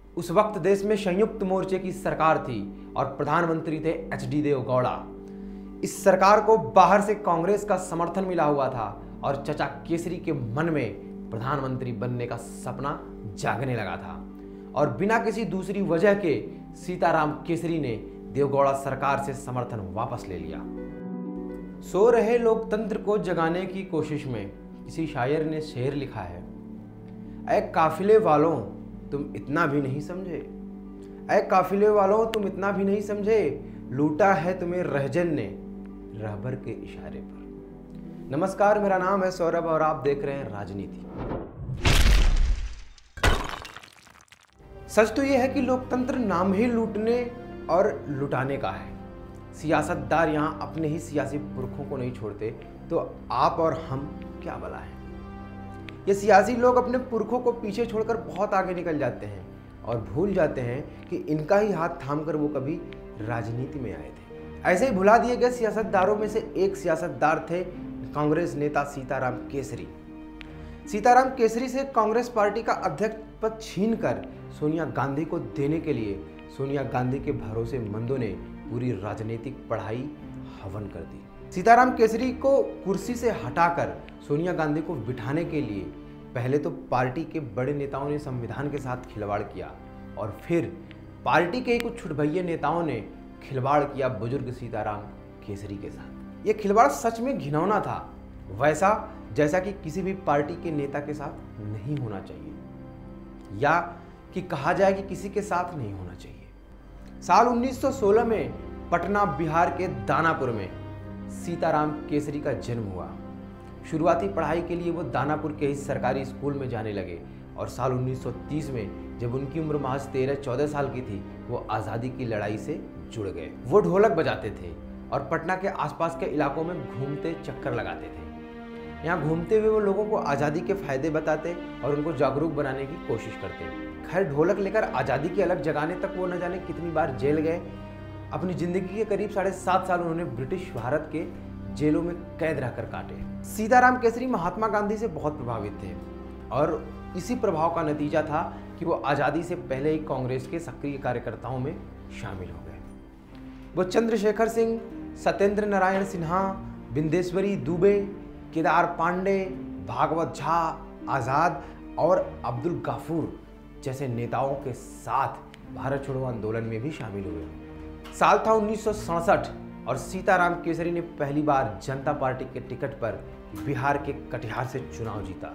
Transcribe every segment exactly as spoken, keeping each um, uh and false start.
उस वक्त देश में संयुक्त मोर्चे की सरकार थी और प्रधानमंत्री थे एच डी देवगौड़ा। इस सरकार को बाहर से कांग्रेस का समर्थन मिला हुआ था और चचा केसरी के मन में प्रधानमंत्री बनने का सपना जागने लगा था और बिना किसी दूसरी वजह के सीताराम केसरी ने देवगौड़ा सरकार से समर्थन वापस ले लिया। सो रहे लोकतंत्र को जगाने की कोशिश में किसी शायर ने शेर लिखा है, ऐ काफिले वालों तुम इतना भी नहीं समझे, ऐ काफिले वालों तुम इतना भी नहीं समझे, लूटा है तुम्हें रहजन ने रहबर के इशारे पर। नमस्कार, मेरा नाम है सौरभ और आप देख रहे हैं राजनीति। सच तो यह है कि लोकतंत्र नाम ही लूटने और लुटाने का है। सियासतदार यहाँ अपने ही सियासी पुरखों को नहीं छोड़ते तो आप और हम क्या भला है। ये सियासी लोग अपने पुरखों को पीछे छोड़कर बहुत आगे निकल जाते हैं और भूल जाते हैं कि इनका ही हाथ थामकर वो कभी राजनीति में आए थे। ऐसे ही भुला दिए गए सियासतदारों में से एक सियासतदार थे कांग्रेस नेता सीताराम केसरी। सीताराम केसरी से कांग्रेस पार्टी का अध्यक्ष पद छीनकर सोनिया गांधी को देने के लिए सोनिया गांधी के भरोसेमंदों ने पूरी राजनीतिक पढ़ाई हवन कर दी। सीताराम केसरी को कुर्सी से हटाकर सोनिया गांधी को बिठाने के लिए पहले तो पार्टी के बड़े नेताओं ने संविधान के साथ खिलवाड़ किया और फिर पार्टी के ही कुछ छुटभैये नेताओं ने खिलवाड़ किया बुजुर्ग सीताराम केसरी के साथ। ये खिलवाड़ सच में घिनौना था, वैसा जैसा कि किसी भी पार्टी के नेता के साथ नहीं होना चाहिए या कि कहा जाए कि किसी के साथ नहीं होना चाहिए। साल उन्नीस सौ सोलह में पटना बिहार के दानापुर में सीताराम केसरी का जन्म हुआ। शुरुआती पढ़ाई के लिए वो दानापुर के ही सरकारी स्कूल में जाने लगे और साल उन्नीस सौ तीस में जब उनकी उम्र महज तेरह चौदह साल की थी वो आज़ादी की लड़ाई से जुड़ गए। वो ढोलक बजाते थे और पटना के आसपास के इलाकों में घूमते चक्कर लगाते थे। यहाँ घूमते हुए वो लोगों को आज़ादी के फायदे बताते और उनको जागरूक बनाने की कोशिश करते। खैर, ढोलक लेकर आज़ादी की अलग जगाने तक वो न जाने कितनी बार जेल गए। अपनी जिंदगी के करीब साढ़े सात साल उन्होंने ब्रिटिश भारत के जेलों में कैद रहकर काटे। सीताराम केसरी महात्मा गांधी से बहुत प्रभावित थे और इसी प्रभाव का नतीजा था कि वो आज़ादी से पहले ही कांग्रेस के सक्रिय कार्यकर्ताओं में शामिल हो गए। वो चंद्रशेखर सिंह, सत्येंद्र नारायण सिन्हा, बिंदेश्वरी दुबे, केदार पांडे, भागवत झा, आज़ाद और अब्दुल गाफूर जैसे नेताओं के साथ भारत छोड़ो आंदोलन में भी शामिल हुए। साल था उन्नीस सौ सड़सठ और सीताराम केसरी ने पहली बार जनता पार्टी के टिकट पर बिहार के कटिहार से चुनाव जीता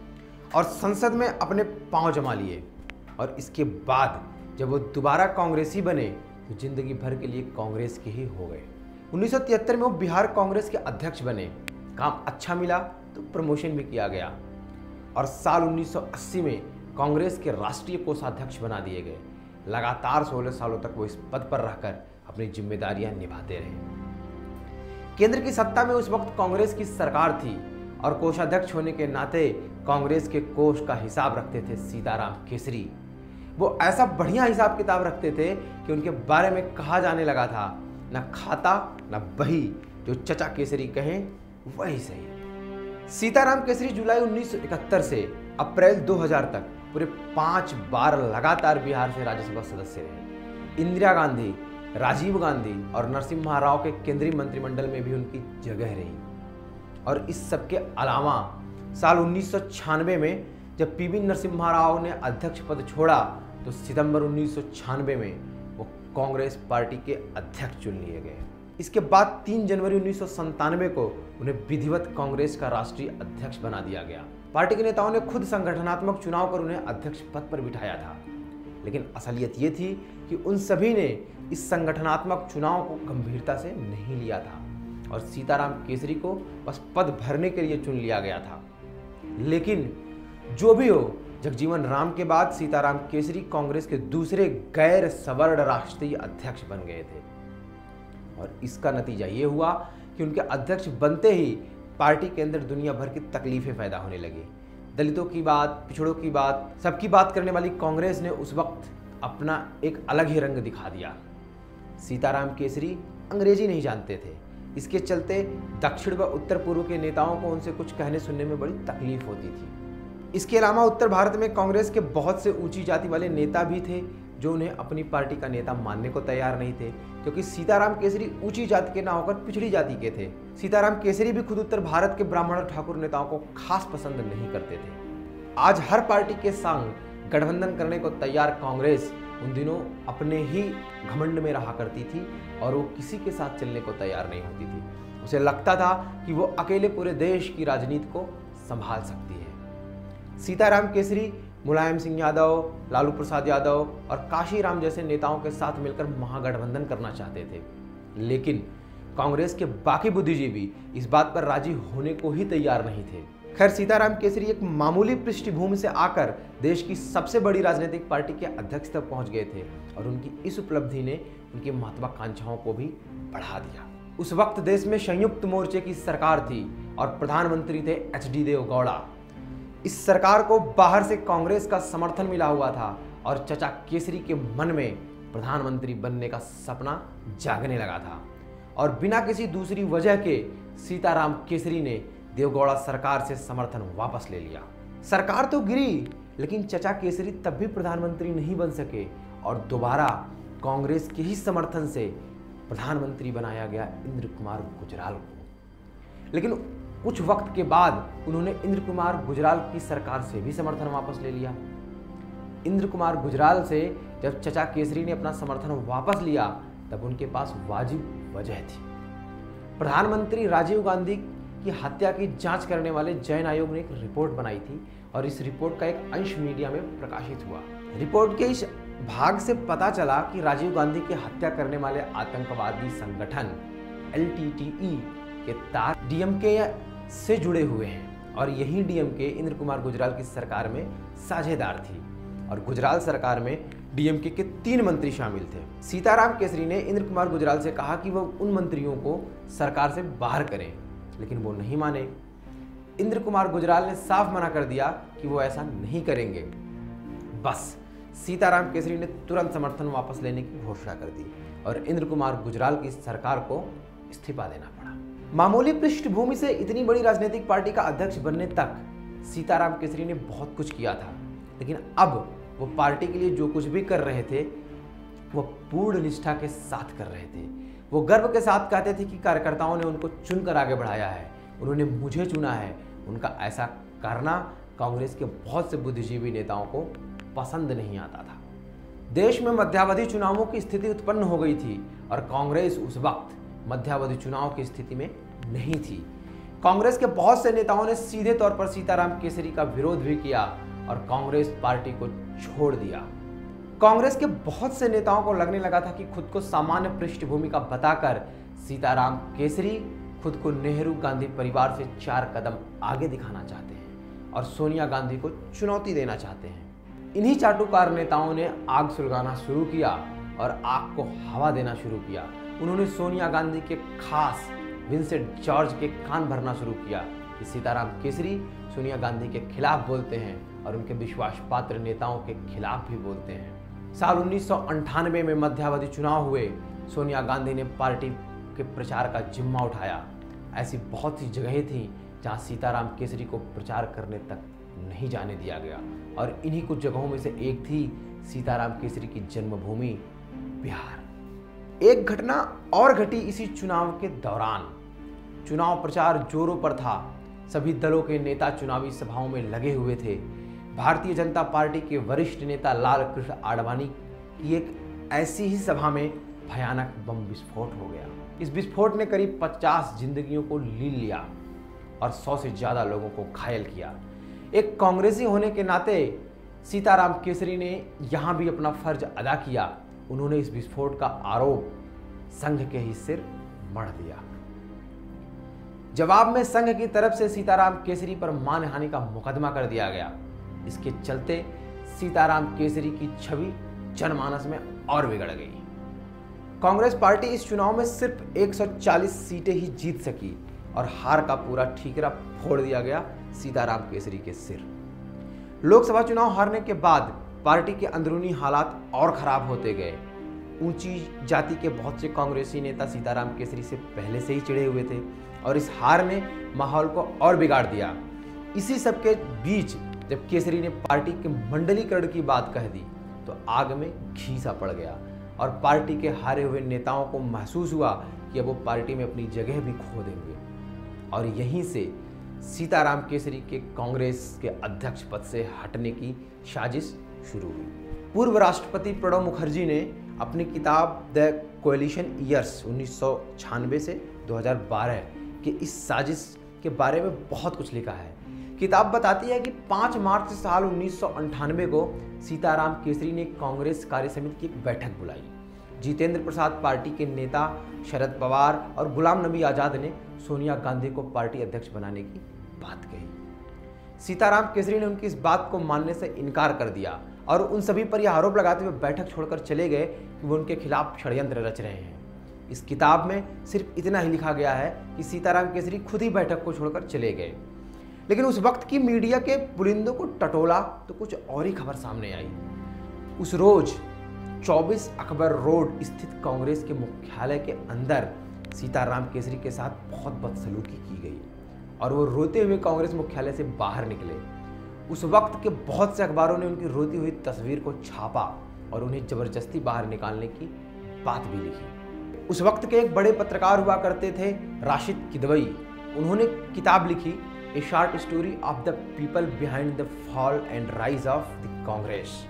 और संसद में अपने पांव जमा लिए। और इसके बाद जब वो दोबारा कांग्रेसी बने तो जिंदगी भर के लिए कांग्रेस के ही हो गए। उन्नीस सौ तिहत्तर में वो बिहार कांग्रेस के अध्यक्ष बने। काम अच्छा मिला तो प्रमोशन भी किया गया और साल उन्नीस सौ अस्सी में कांग्रेस के राष्ट्रीय कोषाध्यक्ष बना दिए गए। लगातार सोलह सालों तक वो इस पद पर रहकर अपनी जिम्मेदारियां निभाते रहे। केंद्र की सत्ता में उस वक्त कांग्रेस की सरकार थी और कोषाध्यक्ष होने के नाते कांग्रेस के कोष का हिसाब रखते थे सीताराम केसरी। वो ऐसा बढ़िया हिसाब किताब रखते थे कि उनके बारे में कहा जाने लगा था, न खाता न बही, जो चचा केसरी कहें वही सही। सीताराम केसरी जुलाई उन्नीस सौ इकहत्तर से अप्रैल दो हज़ार तक पूरे पांच बार लगातार बिहार से राज्यसभा सदस्य रहे। इंदिरा गांधी, राजीव गांधी और नरसिम्हा राव के केंद्रीय मंत्रिमंडल में भी उनकी जगह रही। और इस सब के अलावा साल उन्नीस सौ छियानवे में जब पी वी नरसिम्हा राव ने अध्यक्ष पद छोड़ा तो सितंबर उन्नीस सौ छियानवे में वो कांग्रेस पार्टी के अध्यक्ष चुन लिए गए। इसके बाद तीन जनवरी उन्नीस सौ संतानवे को उन्हें विधिवत कांग्रेस का राष्ट्रीय अध्यक्ष बना दिया गया। पार्टी के नेताओं ने खुद संगठनात्मक चुनाव कर उन्हें अध्यक्ष पद पर बिठाया था, लेकिन असलियत ये थी कि उन सभी ने इस संगठनात्मक चुनाव को गंभीरता से नहीं लिया था और सीताराम केसरी को बस पद भरने के लिए चुन लिया गया था। लेकिन जो भी हो, जगजीवन राम के बाद सीताराम केसरी कांग्रेस के दूसरे गैर सवर्ण राष्ट्रीय अध्यक्ष बन गए थे और इसका नतीजा ये हुआ कि उनके अध्यक्ष बनते ही पार्टी के अंदर दुनिया भर की तकलीफें पैदा होने लगी। दलितों की बात, पिछड़ों की बात, सबकी बात करने वाली कांग्रेस ने उस वक्त अपना एक अलग ही रंग दिखा दिया। सीताराम केसरी अंग्रेजी नहीं जानते थे, इसके चलते दक्षिण व उत्तर पूर्व के नेताओं को उनसे कुछ कहने सुनने में बड़ी तकलीफ होती थी। इसके अलावा उत्तर भारत में कांग्रेस के बहुत से ऊंची जाति वाले नेता भी थे जो उन्हें अपनी पार्टी का नेता मानने को तैयार नहीं थे, क्योंकि सीताराम केसरी ऊंची जाति के ना होकर पिछड़ी जाति के थे। सीताराम केसरी भी खुद उत्तर भारत के ब्राह्मण और ठाकुर नेताओं को खास पसंद नहीं करते थे। आज हर पार्टी के संग गठबंधन करने को तैयार कांग्रेस उन दिनों अपने ही घमंड में रहा करती थी और वो किसी के साथ चलने को तैयार नहीं होती थी। उसे लगता था कि वो अकेले पूरे देश की राजनीति को संभाल सकती है। सीताराम केसरी मुलायम सिंह यादव, लालू प्रसाद यादव और काशीराम जैसे नेताओं के साथ मिलकर महागठबंधन करना चाहते थे, लेकिन कांग्रेस के बाकी बुद्धिजीवी इस बात पर राजी होने को ही तैयार नहीं थे। खैर, सीताराम केसरी एक मामूली पृष्ठभूमि से आकर देश की सबसे बड़ी राजनीतिक पार्टी के अध्यक्ष तक पहुंच गए थे और उनकी इस उपलब्धि ने उनकी महत्वाकांक्षाओं को भी बढ़ा दिया। उस वक्त देश में संयुक्त मोर्चे की सरकार थी और प्रधानमंत्री थे एच डी देवगौड़ा। इस सरकार को बाहर से कांग्रेस का समर्थन मिला हुआ था और चचा केसरी के मन में प्रधानमंत्री बनने का सपना जागने लगा था और बिना किसी दूसरी वजह के सीताराम केसरी ने देवगौड़ा सरकार से समर्थन वापस ले लिया। सरकार तो गिरी, लेकिन चचा केसरी तब भी प्रधानमंत्री नहीं बन सके और दोबारा कांग्रेस के ही समर्थन से प्रधानमंत्री बनाया गया इंद्र कुमार गुजराल को। लेकिन कुछ वक्त के बाद उन्होंने इंद्र कुमार गुजराल की सरकार से भी समर्थन वापस ले लिया। इंद्र कुमार गुजराल से जब चचा केसरी ने अपना समर्थन वापस लिया तब उनके पास वाजिब वजह थी। प्रधानमंत्री राजीव गांधी की हत्या की जांच करने वाले जैन आयोग ने एक रिपोर्ट बनाई थी और इस रिपोर्ट का एक अंश मीडिया में प्रकाशित हुआ। रिपोर्ट के इस भाग से पता चला कि राजीव गांधी की हत्या करने वाले आतंकवादी संगठन एल टी टी ई के तार डी एम के से जुड़े हुए हैं और यही डी एम के इंद्र कुमार गुजराल की सरकार में साझेदार थी और गुजराल सरकार में डी एम के के तीन मंत्री शामिल थे। सीताराम केसरी ने इंद्र कुमार गुजराल से कहा कि वह उन मंत्रियों को सरकार से बाहर करें, लेकिन वो नहीं माने। इंद्र कुमार गुजराल ने साफ मना कर दिया कि वो ऐसा नहीं करेंगे। बस सीताराम केसरी ने तुरंत समर्थन वापस लेने की घोषणा कर दी और इंद्र कुमार गुजराल की सरकार को इस्तीफा देना पड़ा। मामूली पृष्ठभूमि से इतनी बड़ी राजनीतिक पार्टी का अध्यक्ष बनने तक सीताराम केसरी ने बहुत कुछ किया था, लेकिन अब वो पार्टी के लिए जो कुछ भी कर रहे थे वो पूर्ण निष्ठा के साथ कर रहे थे। वो गर्व के साथ कहते थे कि कार्यकर्ताओं ने उनको चुनकर आगे बढ़ाया है, उन्होंने मुझे चुना है। उनका ऐसा करना कांग्रेस के बहुत से बुद्धिजीवी नेताओं को पसंद नहीं आता था। देश में मध्यावधि चुनावों की स्थिति उत्पन्न हो गई थी और कांग्रेस उस वक्त मध्यावधि चुनाव की स्थिति में नहीं थी। कांग्रेस के बहुत से नेताओं ने सीधे तौर पर सीताराम केसरी का विरोध भी किया और कांग्रेस पार्टी को छोड़ दिया। कांग्रेस के बहुत से नेताओं को लगने लगा था कि खुद को सामान्य पृष्ठभूमि का बताकर सीताराम केसरी खुद को नेहरू गांधी परिवार से चार कदम आगे दिखाना चाहते हैं और सोनिया गांधी को चुनौती देना चाहते हैं। इन्हीं चाटुकार नेताओं ने आग सुलगाना शुरू किया और आग को हवा देना शुरू किया। उन्होंने सोनिया गांधी के खास विंसेंट जॉर्ज के कान भरना शुरू किया कि सीताराम केसरी सोनिया गांधी के खिलाफ बोलते हैं और उनके विश्वास पात्र नेताओं के खिलाफ भी बोलते हैं। साल उन्नीस सौ अंठानवे में मध्यावधि चुनाव हुए। सोनिया गांधी ने पार्टी के प्रचार का जिम्मा उठाया। ऐसी बहुत सी जगहें थीं जहां सीताराम केसरी को प्रचार करने तक नहीं जाने दिया गया और इन्हीं कुछ जगहों में से एक थी सीताराम केसरी की जन्मभूमि बिहार। एक घटना और घटी इसी चुनाव के दौरान। चुनाव प्रचार जोरों पर था। सभी दलों के नेता चुनावी सभाओं में लगे हुए थे। भारतीय जनता पार्टी के वरिष्ठ नेता लाल कृष्ण आडवाणी की एक ऐसी ही सभा में भयानक बम विस्फोट हो गया। इस विस्फोट ने करीब पचास जिंदगियों को लील लिया और सौ से ज्यादा लोगों को घायल किया। एक कांग्रेसी होने के नाते सीताराम केसरी ने यहां भी अपना फर्ज अदा किया। उन्होंने इस विस्फोट का आरोप संघ के ही सिर मढ़ दिया। जवाब में संघ की तरफ से सीताराम केसरी पर मानहानि का मुकदमा कर दिया गया। इसके चलते सीताराम केसरी की छवि जनमानस में और बिगड़ गई। कांग्रेस पार्टी इस चुनाव में सिर्फ एक सौ चालीस सीटें ही जीत सकी और हार का पूरा ठीकरा फोड़ दिया गया सीताराम केसरी के सिर। लोकसभा चुनाव हारने के बाद पार्टी के अंदरूनी हालात और खराब होते गए। ऊंची जाति के बहुत से कांग्रेसी नेता सीताराम केसरी से पहले से ही चिढ़े हुए थे और इस हार ने माहौल को और बिगाड़ दिया। इसी सब के बीच जब केसरी ने पार्टी के मंडलीकरण की बात कह दी तो आग में घी सा पड़ गया और पार्टी के हारे हुए नेताओं को महसूस हुआ कि अब वो पार्टी में अपनी जगह भी खो देंगे। और यहीं से सीताराम केसरी के कांग्रेस के अध्यक्ष पद से हटने की साजिश शुरू हुई। पूर्व राष्ट्रपति प्रणब मुखर्जी ने अपनी किताब द कोएलिशन ईयर्स उन्नीस सौ छियानवे से दो हज़ार बारह के इस साजिश के बारे में बहुत कुछ लिखा है। किताब बताती है कि पाँच मार्च साल उन्नीस सौ अंठानवे को सीताराम केसरी ने कांग्रेस कार्य समिति की एक बैठक बुलाई। जितेंद्र प्रसाद पार्टी के नेता शरद पवार और गुलाम नबी आज़ाद ने सोनिया गांधी को पार्टी अध्यक्ष बनाने की बात कही। सीताराम केसरी ने उनकी इस बात को मानने से इनकार कर दिया और उन सभी पर यह आरोप लगाते हुए बैठक छोड़कर चले गए कि वो उनके खिलाफ षड्यंत्र रच रहे हैं। इस किताब में सिर्फ इतना ही लिखा गया है कि सीताराम केसरी खुद ही बैठक को छोड़कर चले गए। लेकिन उस वक्त की मीडिया के पुलिंदों को टटोला तो कुछ और ही खबर सामने आई। उस रोज चौबीस अकबर रोड स्थित कांग्रेस के मुख्यालय के अंदर सीताराम केसरी के साथ बहुत बदसलूकी की गई और वो रोते हुए कांग्रेस मुख्यालय से बाहर निकले। उस वक्त के बहुत से अखबारों ने उनकी रोती हुई तस्वीर को छापा और उन्हें जबरदस्ती बाहर निकालने की बात भी लिखी। उस वक्त के एक बड़े पत्रकार हुआ करते थे राशिद किदवई। उन्होंने किताब लिखी a short story of the people behind the fall and rise of the Congress.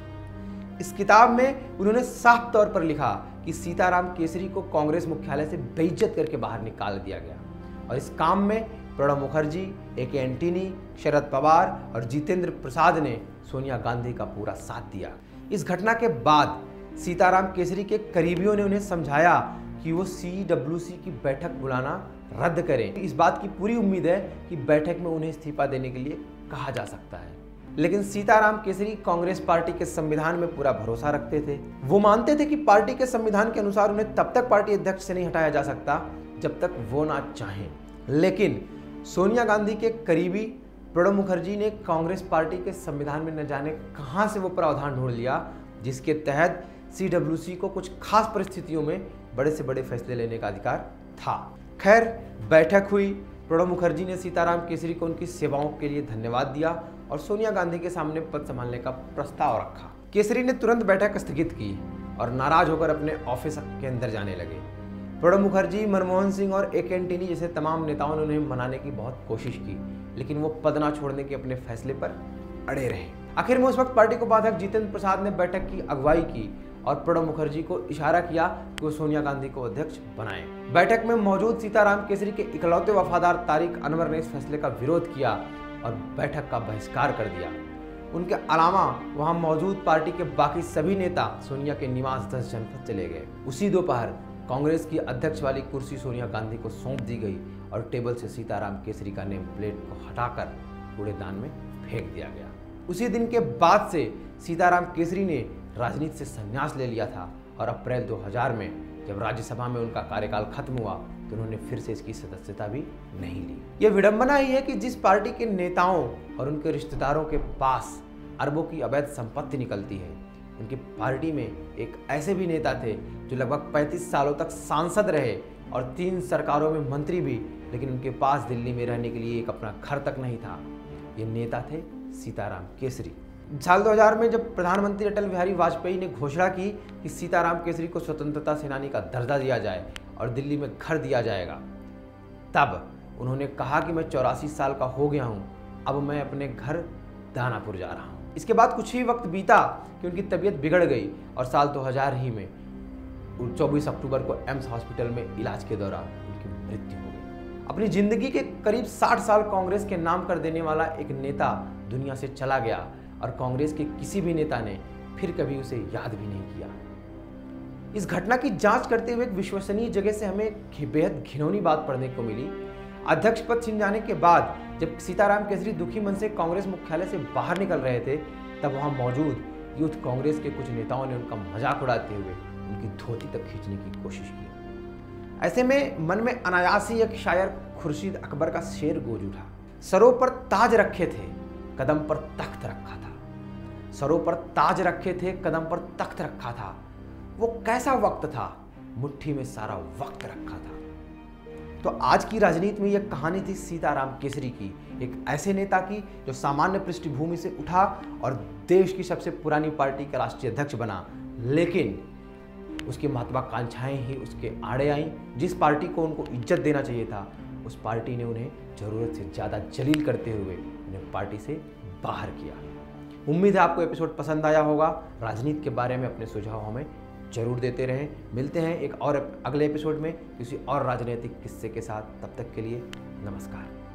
इस किताब में उन्होंने साफ तौर पर लिखा कि सीताराम केसरी को कांग्रेस मुख्यालय से बेइज्जत करके बाहर निकाल दिया गया और इस काम में प्रणब मुखर्जी, ए के एंटनी, शरद पवार और जितेंद्र प्रसाद ने सोनिया गांधी का पूरा साथ दिया। इस घटना के बाद सीताराम केसरी के करीबियों ने उन्हें समझाया कि वो सी डब्ल्यू सी की बैठक बुलाना रद्द करें। इस बात की पूरी उम्मीद है कि बैठक में उन्हें इस्तीफा देने के लिए कहा जा सकता है। लेकिन सीताराम केसरी कांग्रेस पार्टी के संविधान में पूरा भरोसा रखते थे। वो मानते थे कि पार्टी के संविधान के अनुसार उन्हें तब तक पार्टी अध्यक्ष से नहीं हटाया जा सकता जब तक वो ना चाहें। लेकिन सोनिया गांधी के करीबी प्रणब मुखर्जी ने कांग्रेस पार्टी के संविधान में न जाने कहां से वो प्रावधान ढूंढ लिया जिसके तहत सी डब्ल्यू सी को कुछ खास परिस्थितियों में बड़े से बड़े फैसले लेने का अधिकार था। खैर, बैठक हुई। प्रणब मुखर्जी ने सीताराम केसरी को उनकी सेवाओं के लिए धन्यवाद दिया और सोनिया गांधी के सामने पद संभालने का प्रस्ताव रखा। केसरी ने तुरंत बैठक स्थगित की और नाराज होकर अपने ऑफिस के अंदर जाने लगे। प्रणब मुखर्जी, मनमोहन सिंह और ए के एंटनी जैसे तमाम नेताओं ने उन्हें मनाने की बहुत कोशिश की, लेकिन वो पद ना छोड़ने के अपने फैसले पर अड़े रहे। आखिर में उस वक्त पार्टी उपाध्यक्ष जितेंद्र प्रसाद ने बैठक की अगुवाई की और प्रणब मुखर्जी को इशारा किया कि वो सोनिया गांधी को अध्यक्ष बनाएं। बैठक में मौजूद सीताराम केसरी के इकलौते वफादार तारिक अनवर ने इस फैसले का विरोध किया और बैठक का बहिष्कार कर दिया। उनके अलावा वहां मौजूद पार्टी के बाकी सभी नेता सोनिया के निवास दस जनपद चले गए। उसी दोपहर कांग्रेस की अध्यक्ष वाली कुर्सी सोनिया गांधी को सौंप दी गई और टेबल से सीताराम केसरी का नेम प्लेट को हटाकर कूड़ेदान में फेंक दिया गया। उसी दिन के बाद से सीताराम केसरी ने राजनीति से संन्यास ले लिया था और अप्रैल दो हज़ार में जब राज्यसभा में उनका कार्यकाल खत्म हुआ तो उन्होंने फिर से इसकी सदस्यता भी नहीं ली। यह विडंबना ही है कि जिस पार्टी के नेताओं और उनके रिश्तेदारों के पास अरबों की अवैध संपत्ति निकलती है, उनकी पार्टी में एक ऐसे भी नेता थे जो लगभग पैंतीस सालों तक सांसद रहे और तीन सरकारों में मंत्री भी, लेकिन उनके पास दिल्ली में रहने के लिए एक अपना घर तक नहीं था। ये नेता थे सीताराम केसरी। साल दो हज़ार में जब प्रधानमंत्री अटल बिहारी वाजपेयी ने घोषणा की कि सीताराम केसरी को स्वतंत्रता सेनानी का दर्जा दिया जाए और दिल्ली में घर दिया जाएगा, तब उन्होंने कहा कि मैं चौरासी साल का हो गया हूँ, अब मैं अपने घर दानापुर जा रहा हूँ। इसके बाद कुछ ही वक्त बीता कि उनकी तबीयत बिगड़ गई और साल दो हज़ार ही में चौबीस अक्टूबर को एम्स हॉस्पिटल में इलाज के दौरान उनकी मृत्यु हो गई। अपनी जिंदगी के करीब साठ साल कांग्रेस के नाम कर देने वाला एक नेता दुनिया से चला गया और कांग्रेस के किसी भी नेता ने फिर कभी उसे याद भी नहीं किया। इस घटना की जांच करते हुए एक विश्वसनीय जगह से हमें बेहद घिनौनी बात पढ़ने को मिली। अध्यक्ष पद छिन जाने के बाद जब सीताराम केसरी दुखी मन से कांग्रेस मुख्यालय से बाहर निकल रहे थे, तब वहां मौजूद यूथ कांग्रेस के कुछ नेताओं ने उनका मजाक उड़ाते हुए उनकी धोती तक खींचने की कोशिश की। ऐसे में मन में अनायास ही एक शायर खुर्शीद अकबर का शेर गूंज उठा। सरों पर ताज रखे थे, कदम पर तख्त रखा था। सरों पर ताज रखे थे, कदम पर तख्त रखा था। वो कैसा वक्त था, मुट्ठी में सारा वक्त रखा था। तो आज की राजनीति में यह कहानी थी सीताराम केसरी की, एक ऐसे नेता की जो सामान्य पृष्ठभूमि से उठा और देश की सबसे पुरानी पार्टी का राष्ट्रीय अध्यक्ष बना, लेकिन उसकी महत्वाकांक्षाएं ही उसके आड़े आईं। जिस पार्टी को उनको इज्जत देना चाहिए था, उस पार्टी ने उन्हें ज़रूरत से ज़्यादा जलील करते हुए उन्हें पार्टी से बाहर किया। उम्मीद है आपको एपिसोड पसंद आया होगा। राजनीति के बारे में अपने सुझाव हमें जरूर देते रहें। मिलते हैं एक और अगले एपिसोड में किसी और राजनीतिक किस्से के साथ। तब तक के लिए नमस्कार।